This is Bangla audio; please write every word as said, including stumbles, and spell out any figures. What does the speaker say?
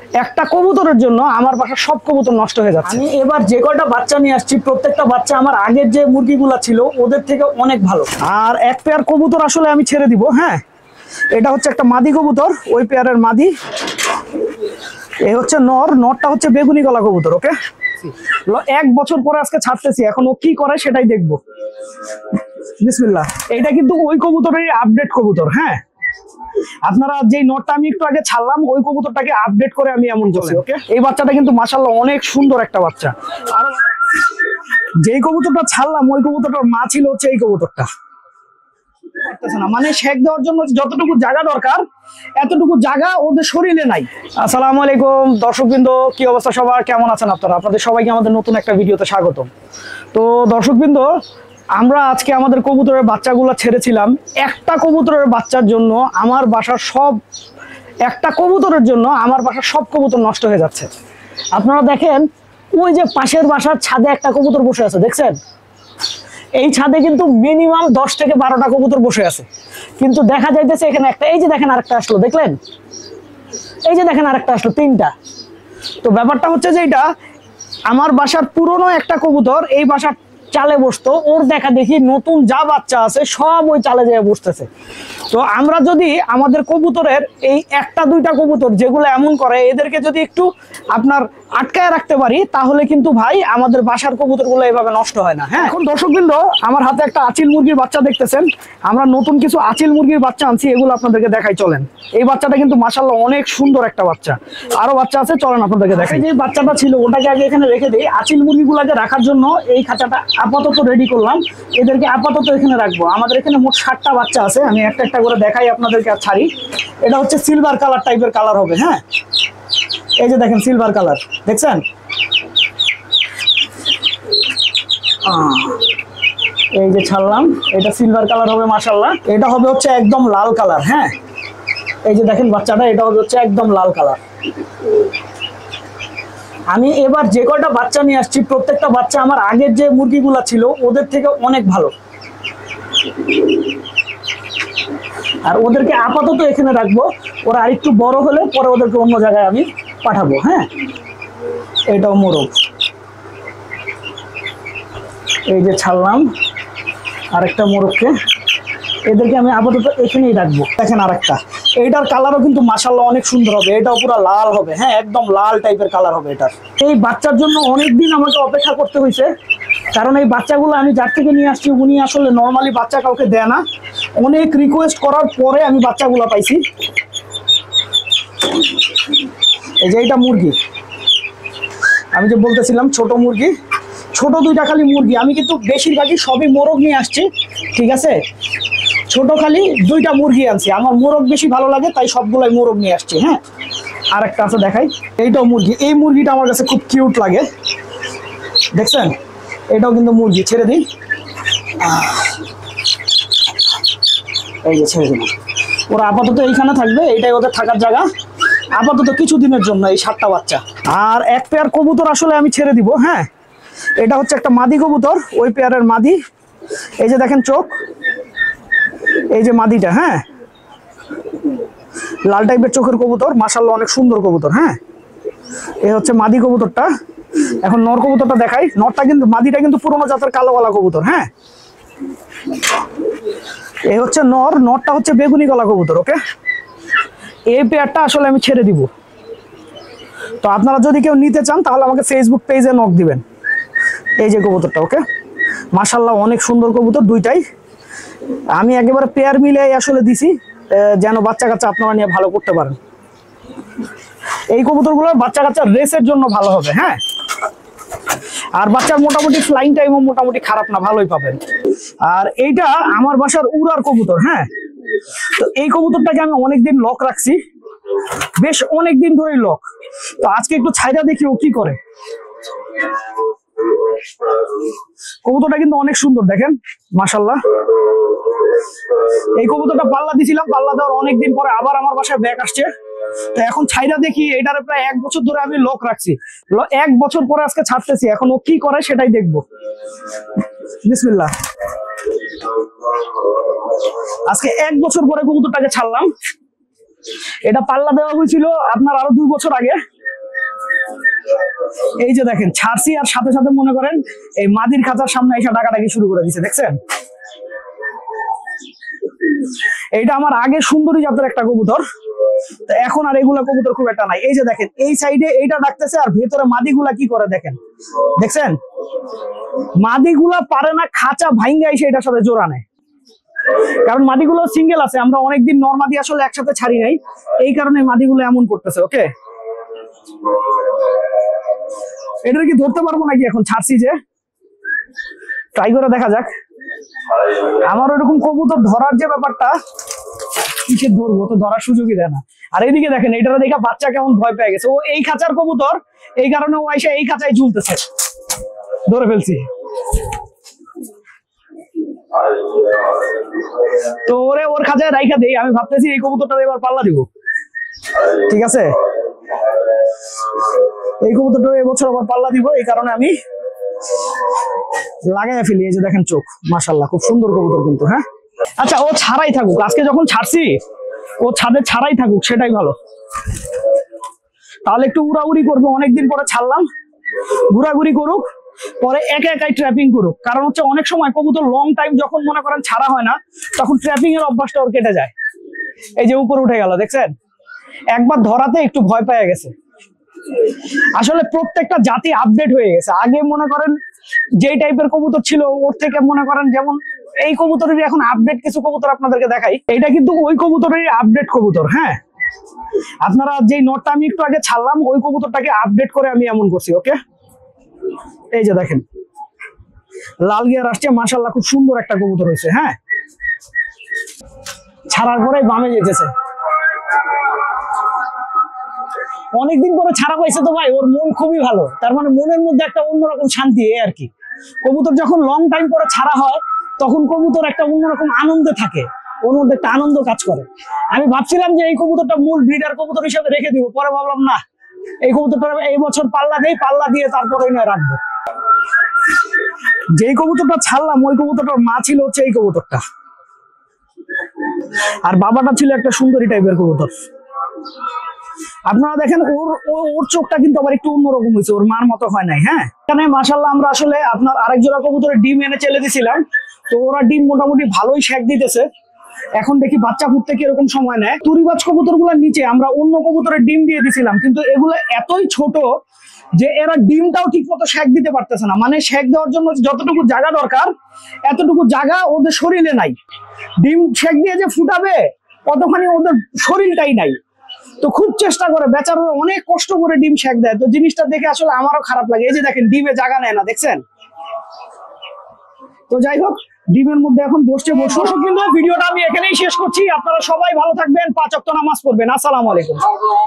একটা কবুতরের জন্য আমার বাসার সব কবুতর নষ্ট হয়ে যাচ্ছে। আমি এবার যে কয়টা বাচ্চা নিয়ে আসছি প্রত্যেকটা বাচ্চা আমার আগের যে মুরগিগুলা ছিল ওদের থেকে অনেক ভালো। আর এক পেয়ার কবুতর আসলে আমি ছেড়ে দিব। হ্যাঁ, এটা হচ্ছে একটা মাদি কবুতর, ওই পেয়ারের মাদি। এই হচ্ছে নর, নরটা হচ্ছে বেগুনি গলা কবুতর। ওকে, এক বছর পরে আজকে ছাড়তেছি, এখন ও কি করে সেটাই দেখবো। বিসমিল্লাহ। এইটা কিন্তু ওই কবুতরের আপডেট কবুতর। হ্যাঁ, আপনারা যেই নটটা আমি একটু আগে ছাড়লাম ওই কবুতরটাকে আপডেট করে আমি এমন করছি। ওকে, এই বাচ্চাটা কিন্তু মাশাআল্লাহ অনেক সুন্দর একটা বাচ্চা। আর যেই কবুতরটা ছাড়লাম ওই কবুতরটার মা ছিল হচ্ছে এই কবুতরটা। না মানে শেক দেওয়ার জন্য যতটুকু জায়গা দরকার এতটুকু জায়গা ওদের শরীরে নাই। আসসালামু আলাইকুম দর্শকবৃন্দ, কি অবস্থা সবার, কেমন আছেন আপনারা? আপনাদের সবাইকে আমাদের নতুন একটা ভিডিওতে স্বাগতম। তো দর্শকবৃন্দ, আমরা আজকে আমাদের কবুতরের বাচ্চাগুলো ছেড়েছিলাম। একটা কবুতরের বাচ্চার জন্য আমার বাসার সব একটা কবুতরের জন্য আমার বাসার সব কবুতর নষ্ট হয়ে যাচ্ছে। আপনারা দেখেন, ওই যে পাশের বাসার ছাদে একটা কবুতর বসে আছে, দেখছেন? এই ছাদে কিন্তু মিনিমাম দশ থেকে বারোটা কবুতর বসে আছে, কিন্তু দেখা যাইতেছে এখানে একটা। এই যে দেখেন আরেকটা আসলো, দেখলেন? এই যে দেখেন আরেকটা আসলো, তিনটা। তো ব্যাপারটা হচ্ছে যে এটা আমার বাসার পুরনো একটা কবুতর এই বাসার চালে বসতো, ওর দেখা দেখি নতুন যা বাচ্চা আছে সব ওই চালে যেয়ে বসতেছে। তো আমরা যদি আমাদের কবুতরের এই একটা দুইটা কবুতর যেগুলো এমন করে এদেরকে যদি একটু আপনার আটকায় রাখতে পারি তাহলে কিন্তু ভাই আমাদের বাসার কবুতরগুলো এভাবে নষ্ট হয় না। হ্যাঁ, এখন দর্শকবৃন্দ, আমার হাতে একটা আচিল মুরগির বাচ্চা দেখতেছেন। আমরা নতুন কিছু আচিল মুরগির বাচ্চা আনছি, এগুলো আপনাদেরকে দেখাই চলেন। এই বাচ্চাটা কিন্তু মাশাআল্লাহ অনেক সুন্দর একটা বাচ্চা। আরো বাচ্চা আছে, চলেন আপনাদেরকে দেখাই। যে বাচ্চাটা ছিল ওটাকে আগে এখানে রেখে দিই। আচিল মুরগিগুলোকে রাখার জন্য এই খাঁচাটা আপাতত রেডি করলাম, এদেরকে আপাতত এখানে রাখবো। আমাদের এখানে মোট ষাটটা বাচ্চা আছে, আমি একটা একটা করে দেখাই আপনাদেরকে আর ছাড়ি। এটা হচ্ছে সিলভার কালার টাইপের কালার হবে। হ্যাঁ, এই যে দেখেন সিলভার কালার, দেখছেন? এই যে ছাড়লাম, এটা সিলভার কালার হবে মাশাআল্লাহ। এটা হবে হচ্ছে একদম লাল কালার। হ্যাঁ, এই যে দেখেন বাচ্চাটা, এটা হবে হচ্ছে একদম লাল কালার। আমি এবার যে কয়টা বাচ্চা নিয়ে আসছি প্রত্যেকটা বাচ্চা আমার আগের যে মুরগিগুলা ছিল ওদের থেকে অনেক ভালো। আর ওদেরকে আপাতত এখানে রাখবো, ওরা আরেকটু বড় হলে পরে ওদেরকে অন্য জায়গায় আমি পাঠাবো। হ্যাঁ, এটাও মোরগ। এই যে ছাড়লাম আরেকটা মোরগকে, এদেরকে আমি আপাতত এখানেই রাখবো। দেখেন আরেকটা, এইটার কালারও কিন্তু মাশাআল্লাহ অনেক সুন্দর হবে, এটাও পুরো লাল হবে। হ্যাঁ, একদম লাল টাইপের কালার হবে এটার। এই বাচ্চার জন্য অনেকদিন আমাকে অপেক্ষা করতে হয়েছে, কারণ এই বাচ্চাগুলো আমি যার থেকে নিয়ে আসছি উনি আসলে নর্মালি বাচ্চা কাউকে দেয় না। অনেক রিকোয়েস্ট করার পরে আমি বাচ্চাগুলো পাইছি। এই যে এইটা মুরগি, আমি যে বলতেছিলাম ছোট মুরগি, ছোট দুইটা খালি মুরগি। আমি কিন্তু বেশিরভাগই সবই মোরগ নিয়ে আসছি, ঠিক আছে? ছোট খালি দুইটা মুরগি আনছি, আমার মোরগ বেশি ভালো লাগে তাই সবগুলাই মোরগ নিয়ে আসছি। হ্যাঁ, আর একটা আছে দেখাই, এইটাও মুরগি। এই মুরগিটা আমার কাছে খুব কিউট লাগে, দেখছেন? এটাও কিন্তু মুরগি। ছেড়ে দিই, এই যে ছেড়ে দিলাম। ওরা আপাতত এইখানে থাকবে, এইটাই ওদের থাকার জায়গা আপাতত কিছুদিনের জন্য, এই সাতটা বাচ্চা। আর এক পেয়ার কবুতর আসলে আমি ছেড়ে দিব। হ্যাঁ, এটা হচ্ছে একটা মাদি কবুতর, ওই পেয়ারের মাদি। এই যে দেখেন চোখ, এই যে মাদিটা। হ্যাঁ, লাল টাইপের চোখের কবুতর, মাশাআল্লাহ অনেক সুন্দর কবুতর। হ্যাঁ, এই হচ্ছে মাদি কবুতরটা। এখন নর কবুতরটা দেখাই। নরটা কিন্তু, মাদিটা কিন্তু পুরোনো জাতের কালো গলা কবুতর। হ্যাঁ, এই হচ্ছে নর, নরটা হচ্ছে বেগুনি গলা কবুতর। ওকে, এই পেয়ারটা আসলে আমি ছেড়ে দিব। তো আপনারা যদি কেউ নিতে চান তাহলে আমাকে ফেসবুক পেজে নক দিবেন। এই যে কবুতরটা। ওকে, মাশাআল্লাহ অনেক সুন্দর কবুতর দুইটাই। আমি একেবারে পেয়ার মিলে আসলে দিছি যেন বাচ্চা কাচ্চা আপনারা নিয়ে ভালো করতে পারেন। এই কবুতরগুলো বাচ্চা কাচ্চা রেসের জন্য ভালো হবে। হ্যাঁ, আর বাচ্চার মোটামুটি ফ্লাইং টাইমও মোটামুটি খারাপ না, ভালোই পাবেন। আর এইটা আমার বাসার উড়ার কবুতর। হ্যাঁ, তো এই কবুতরটাকে আমি অনেকদিন লক রাখছি, বেশ অনেকদিন ধরেই লক। তো আজকে একটু ছাইরা দেখি ও কি করে। কবুতরটা কিন্তু অনেক সুন্দর, দেখেন মাশাআল্লাহ। এই কবুতরটা পাল্লা দিছিলাম, পাল্লা দেওয়ার অনেকদিন পরে আবার আমার বাসায় ব্যাক আসছে। তো এখন ছাইরা দেখি, এটারে প্রায় এক বছর ধরে আমি লক রাখছি, এক বছর পরে আজকে ছাড়তেছি। এখন ও কি করে সেটাই দেখবো। বিসমিল্লাহ। আজকে এক বছর পরে কবুতরটাকে ছাড়লাম। এটা পাল্লা দেওয়া হয়েছিল আপনার আরো দুই বছর আগে, এই যে দেখেন ছাড়ছি আর সাথে সাথে মনে করেন এই মাদির খাঁচার সামনে এসে ডাকাডাকি শুরু করে দিচ্ছে, দেখছেন? এইটা আমার আগে সুন্দরী জাতের একটা কবুতর, এখন আর এগুলা কবুতর খুব একটা নাই। এই যে দেখেন এই সাইডে এইটা ডাকতেছে আর ভেতরে মাদিগুলা কি করে দেখেন, দেখছেন? মাদিগুলা পারে না খাঁচা ভাঙ্গা এসে এটার সাথে জোড়া নেয়, কারণ মাদিগুলো সিঙ্গেল আছে। আমরা অনেকদিন নরমাদি আসলে একসাথে ছাড়ি নাই, এই কারণে মাদিগুলো এমন করতেছে। ওকে, এটা কি ধরতে পারবো নাকি? এখন ছাড়ছি যে, ট্রাই করে দেখা যাক। আমার ওরকম কবুতর ধরার যে ব্যাপারটা, কিসে ধরবো, তো ধরার সুযোগই দেয় না। আর এইদিকে দেখেন এটারা দেখা বাচ্চা কেমন ভয় পেয়ে গেছে। ও এই খাঁচার কবুতর, এই কারণে ও এসে এই খাঁচায় ঝুলতেছে। ধরে ফেলছি। তো ওরে ওর খাঁচায় রাইখা দেই। আমি ভাবতেছি এই কবুতরটা এবার পাল্লা দিব, ঠিক আছে? এই কবুতরটা এবছর আবার পাল্লা দিব, এই কারণে আমি লাগাইয়া ফেলি। এই যে দেখেন চোখ, মাশাআল্লাহ খুব সুন্দর কবুতর কিন্তু। হ্যাঁ, আচ্ছা ও ছাড়াই থাকুক, আজকে যখন ছাড়ছি ও ছাদে ছাড়াই থাকুক, সেটাই ভালো। তাহলে একটু উড়াউড়ি করবো, অনেকদিন পরে ছাড়লাম, ঘুরাঘুরি করুক, পরে একা একাই ট্র্যাপিং করুক। কারণ হচ্ছে অনেক সময় কবুতর লং টাইম যখন মনে করেন ছাড়া হয় না, তখন ট্র্যাপিং এর অভ্যাসটা ওর কেটে যায়। এই যে উপরে উঠে গেল, দেখছেন? একবার ধরাতে একটু ভয় পেয়ে গেছে। আসলে প্রত্যেকটা জাতি আপডেট হয়ে গেছে। আগে মনে করেন যেই টাইপের কবুতর ছিল, ওর থেকে মনে করেন যেমন এই কবুতরের এখন আপডেট কিছু কবুতর আপনাদেরকে দেখাই। এইটা কিন্তু ওই কবুতরের আপডেট কবুতর। হ্যাঁ, আপনারা যেই নটটা আমি একটু আগে ছাড়লাম, ওই কবুতরটাকে আপডেট করে আমি এমন করছি। ওকে, এই যে দেখেন লাল গিয়ার আসছে, মাশাআল্লাহ খুব সুন্দর একটা কবুতর হয়েছে। হ্যাঁ, ছাড়ার পরে বামে যেতেছে, অনেকদিন পরে ছাড়া পাইছে তো ভাই, ওর মন খুবই ভালো। তার মানে মনের মধ্যে একটা অন্যরকম শান্তি আর কি। কবুতর যখন লং টাইম পরে ছাড়া হয়, তখন কবুতর একটা অন্যরকম আনন্দে থাকে, ওর মধ্যে একটা আনন্দ কাজ করে। আমি ভাবছিলাম যে এই কবুতরটা মূল ব্রিডার কবুতর হিসেবে রেখে দিব, পরে ভাবলাম না, এই কবুতরটা এই বছর পাল্লা দেই, পাল্লা দিয়ে তারপরে নয় রাখবো। যেই কবুতরটা ছাড়লাম ওই কবুতরটার মা ছিল হচ্ছে এই কবুতরটা, আর বাবাটা ছিল একটা সুন্দরী টাইপের কবুতর। আপনারা দেখেন ওর ওর চোখটা কিন্তু আবার একটু অন্যরকম হয়েছে, ওর মার মতো হয় নাই। হ্যাঁ, এখানে মাশাআল্লাহ আমরা আসলে আপনার আরেক জোড়া কবুতরের ডিম এনে চেলে দিছিলাম, তো ওরা ডিম মোটামুটি ভালোই শেক দিতেছে। এখন দেখি বাচ্চা ফুটতে কি এরকম সময় নেয়। তুরিবাজ কবুতর গুলার নিচে আমরা অন্য কবুতরের ডিম দিয়ে দিছিলাম, কিন্তু এগুলো এতই ছোট যে এরা ডিমটাও ঠিক মতো শেক দিতে পারতেছে না। মানে শেক দেওয়ার জন্য যতটুকু জায়গা দরকার, এতটুকু জায়গা ওদের শরীরে নাই। ডিম শেক দিয়ে যে ফুটাবে কতখানি ওদের শরীরটাই নাই। তো খুব চেষ্টা করে, বেচারা অনেক কষ্ট করে ডিম শেক দেয়। তো জিনিসটা দেখে আসলে আমারও খারাপ লাগে। এই যে দেখেন ডিমে জায়গা নেয় না, দেখছেন? তো যাই হোক, ডিমের মধ্যে এখন বসছে বসে। কিন্তু ভিডিওটা আমি এখানেই শেষ করছি। আপনারা সবাই ভালো থাকবেন, পাঁচ ওয়াক্ত নামাজ পড়বেন। আসসালামু আলাইকুম।